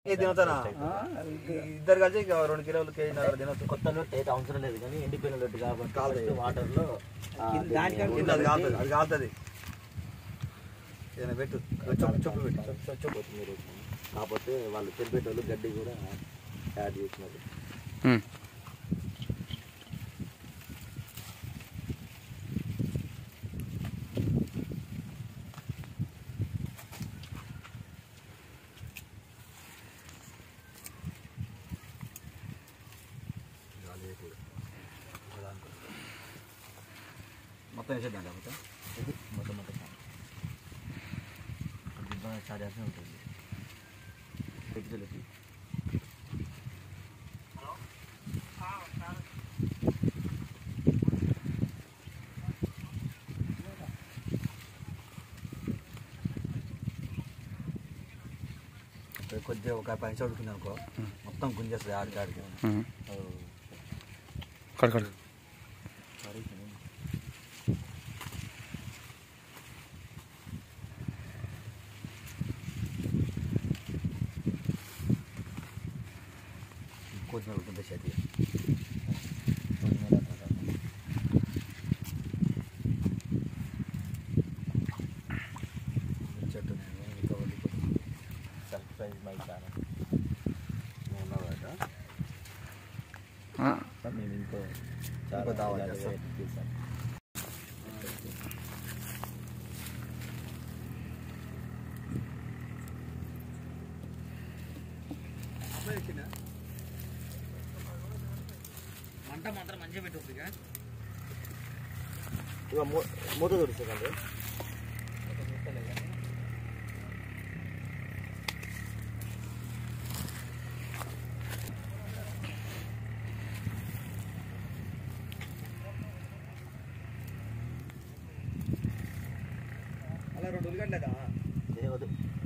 తినతానా ఇద్దరు కలిసి 2 కిలోలు కేజీన్నర తినొచ్చు. కొత్త లొట్టు అయితే అవసరం లేదు కానీ ఎండిపోయిన లొట్టు కాబట్టి వాటర్లో అది కాలుతుంది. ఏదైనా పెట్టు చొప్పు పెట్టు మీరు కాకపోతే వాళ్ళు తెరిపేటోళ్ళు గడ్డి కూడా యాడ్ చేసినారు. మొత్తం వేసేద్దాం లేకపోతే మొత్తం స్టార్ట్ చేస్తూనే ఉంటుంది పెట్టుదలకి. కొద్దిగా ఒక 5 నిమిషాలు ఉడికింది అనుకో మొత్తం గుంజేస్తుంది ఆడికి. కడు కొద్దిగా ఉడుకుంటే చేతి చెట్టు సర్ప్రైజ్ మై ఛానల్ మేము ఇంకో చాలా దావా చేసాం. మంట మాత్రం మంచిగా పెట్టు. ఇక మూత దొరుకుతుందండి. అలా 2 ఉల్లిగడ్డలేదా? వద్దు